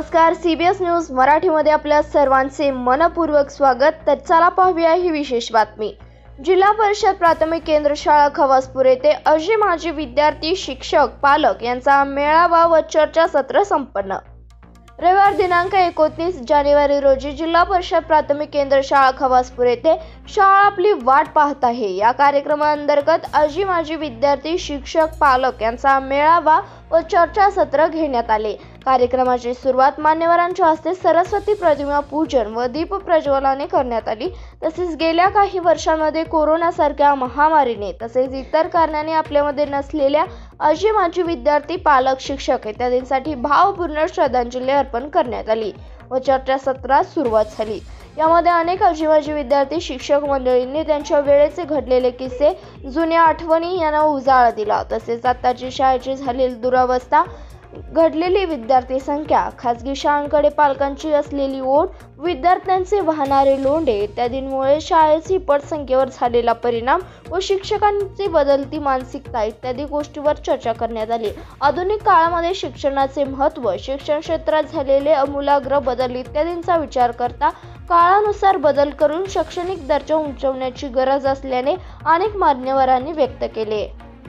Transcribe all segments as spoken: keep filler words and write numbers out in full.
नमस्कार, CBS news मराठीमध्ये आपल्या सर्वांचे मनपूर्वक स्वागत। तर चला पाहूया ही विशेष बातमी। जिल्हा परिषद प्राथमिक केंद्र शाळा खवासपूर येथे अजी माजी विद्यार्थी, शिक्षक, पालक यांचा मेळावा व चर्चा सत्र संपन्न। रविवार दिनांक एकोणतीस जानेवारी रोजी जिल्हा परिषद प्राथमिक केंद्र शाळा खवासपूर येथे शाळा आपली वाट पाहत आहे या कार्यक्रमाअंतर्गत अजी माजी विद्यार्थी, शिक्षक, पालक यांचा मेळावा व चर्चा सत्र घेण्यात आले। कार्यक्रमाची सुरुवात मान्यवरांच्या हस्ते सरस्वती प्रतिमा पूजन व दीप प्रज्वलनाने करण्यात आली। तसेच गेल्या काही वर्षांमध्ये कोरोना सारख्या महामारीने तसेच इतर कारणाने आपल्यामध्ये नसलेल्या अजी माजी विद्यार्थी, पालक, शिक्षक इत्यादींसाठी भावपूर्ण श्रद्धांजली अर्पण करण्यात आली व चर्चा सत्रास सुरुवात झाली। यामध्ये अनेक अजी माजी विद्यार्थी, शिक्षक मंडळींनी त्यांच्या वेळेचे घडलेले किस्से, जुन्या आठवणी यांना उजाळा दिला। तसेच आताची शाळेची झालेली दुरावस्था, घडलेली विद्यार्थी संख्या, खासगी शाळांकडे पालकांची असलेली ओढ, विद्यार्थ्यांचे वाहणारे लोंढे इत्यादींमुळे शाळेची पटसंख्येवर झालेला परिणाम व शिक्षकांची बदलती मानसिकता इत्यादी गोष्टींवर चर्चा करण्यात आली। आधुनिक काळामध्ये शिक्षणाचे महत्त्व, शिक्षण क्षेत्रात झालेले आमूलाग्र बदल इत्यादींचा विचार करता काळानुसार बदल करून शैक्षणिक दर्जा उंचावण्याची गरज असल्याने अनेक मान्यवरांनी व्यक्त केले।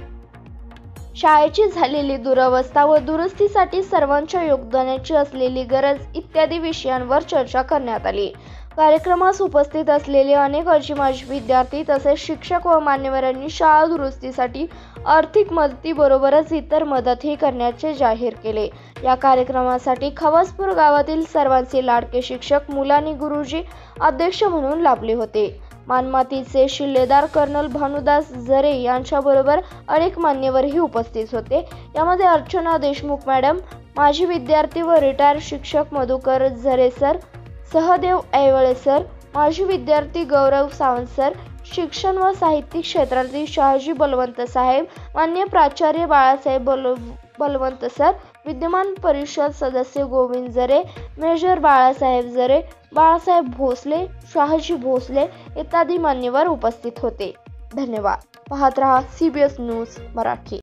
शाळेची झालेली दुरावस्था व दुरुस्तीसाठी सर्वांच्या योगदानाची असलेली गरज इत्यादी विषयांवर चर्चा करण्यात आली। कार्यक्रमास उपस्थित असलेले अनेक अजी माजी विद्यार्थी तसेच शिक्षक व मान्यवरांनी शाळा दुरुस्तीसाठी आर्थिक मदतीबरोबरच इतर मदतही करण्याचे जाहीर केले। या कार्यक्रमासाठी खवासपूर गावातील सर्वांचे लाडके शिक्षक मुलानी गुरुजी अध्यक्ष म्हणून लाभले होते। मानमातीचे शिल्लेदार कर्नल भानुदास झरे यांच्याबरोबर अनेक मान्यवरही उपस्थित होते। यामध्ये अर्चना देशमुख मॅडम, माजी विद्यार्थी व रिटायर शिक्षक मधुकर झरे सर, सहदेव ऐवळे सर, माजी विद्यार्थी गौरव सावंत सर, शिक्षण व साहित्यिक क्षेत्रातील शहाजी बलवंत साहेब, मान्य प्राचार्य बाळासाहेब बल बलवंत सर, विद्यमान परिषद सदस्य गोविंद झरे, मेजर बाळासाहेब झरे, बाळासाहेब भोसले, शहाजी भोसले इत्यादी मान्यवर उपस्थित होते। धन्यवाद। पाहत रहा सीबीएस न्यूज मराठी।